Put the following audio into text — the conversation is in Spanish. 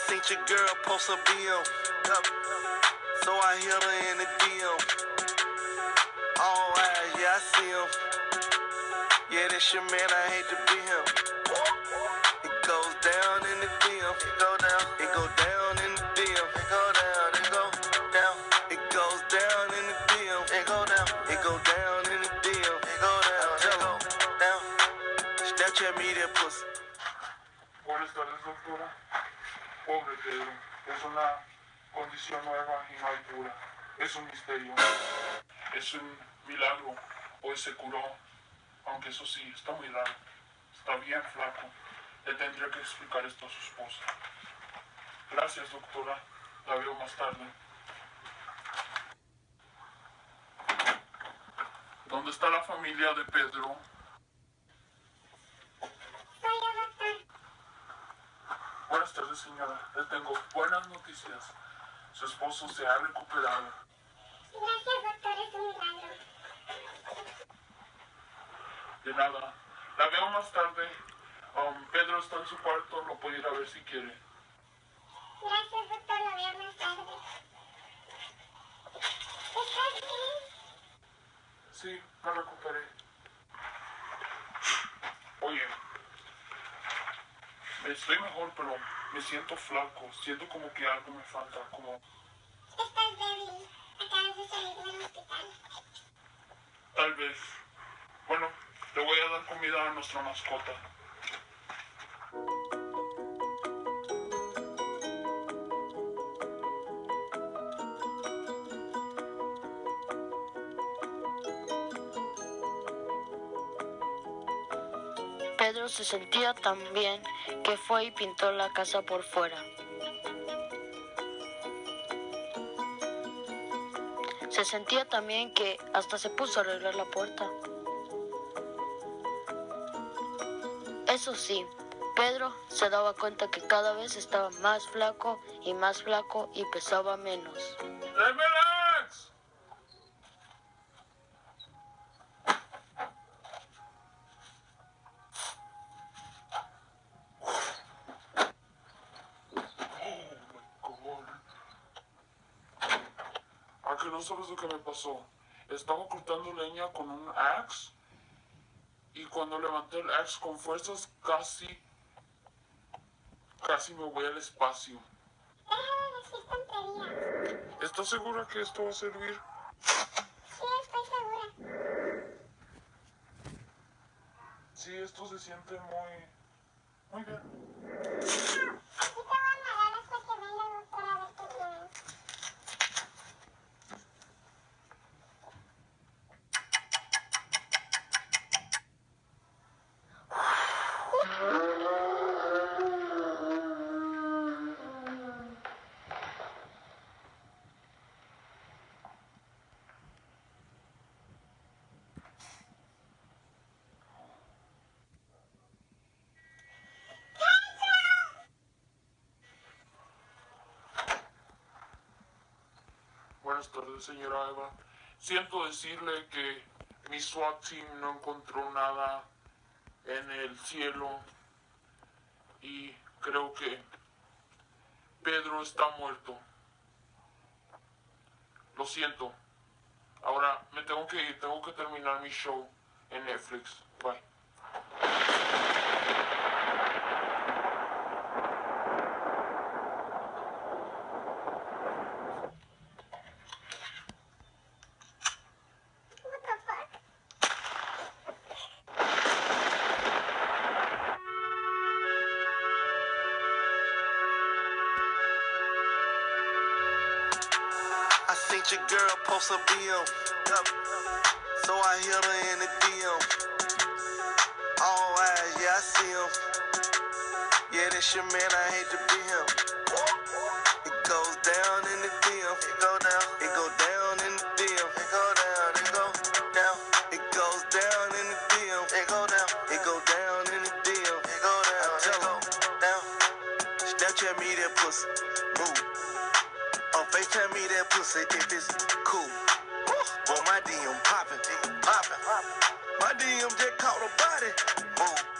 seen your girl post a BM, so I hit her in the DM. All eyes, yeah, I see him. Yeah, that's your man, I hate to be him. It goes down in the DM. It go down. It go down in the DM. It go down. It go down. It goes down in the DM. It go down. It go down in the DM. It go down. It go down. Snapchat me that pussy. Buenas tardes, doctora. Pobre Pedro, es una condición nueva y no hay cura. Es un misterio. Es un milagro. Hoy se curó. Aunque eso sí, está muy raro. Está bien flaco. Le tendría que explicar esto a su esposa. Gracias, doctora. La veo más tarde. ¿Dónde está la familia de Pedro? Buenas tardes, señora. Le tengo buenas noticias. Su esposo se ha recuperado. Gracias, doctor. Es un milagro. De nada. La veo más tarde. Pedro está en su cuarto. Lo puede ir a ver si quiere. Gracias, doctor. Lo veo más tarde. ¿Estás bien? Sí, me recuperé. Oye, estoy mejor, pero me siento flaco. Siento como que algo me falta. Como... Estás débil. Acabas de salir del hospital. Tal vez. Bueno, le voy a dar comida a nuestra mascota. Pedro se sentía tan bien que fue y pintó la casa por fuera. Se sentía tan bien que hasta se puso a arreglar la puerta. Eso sí, Pedro se daba cuenta que cada vez estaba más flaco y pesaba menos. ¡Relax! ¿A que no sabes lo que me pasó? Estaba cortando leña con un axe y cuando levanté el axe con fuerzas casi me voy al espacio. Deja de decir tonterías. ¿Estás segura que esto va a servir? Sí, estoy segura. Sí, esto se siente muy bien. Aquí te voy a nadar hasta que venga el doctor a ver qué tienes. Buenas tardes, señora Eva. Siento decirle que mi SWAT team no encontró nada en el cielo y creo que Pedro está muerto. Lo siento. Ahora me tengo que ir, tengo que terminar mi show en Netflix. Bye. What the fuck? I seen your girl post a BM, so I hit her in the DM. All eyes, yeah, I see him. Yeah, that's your man, I hate to be him. It goes down in the DM. It go down. It go down in the DM. It go down. It go down. It goes down in the DM. It go down. It go down in the DM. It go down. It go down. Snapchat me that pussy. Move. FaceTime me that pussy if it's cool. Boy, my DM poppin', poppin'. My DM just caught a body. Move.